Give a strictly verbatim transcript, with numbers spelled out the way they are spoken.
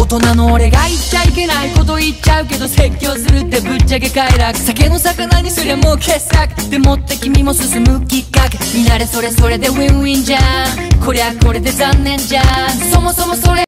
人の俺が言っちゃいけないこと言っちゃうけど、説教するってぶっちゃけ快楽。酒の魚にすりゃもう傑作。でもって君も進むきっかけ。見慣れそれそれでウィンウィンじゃん。こりゃこれで残念じゃん。そもそもそれ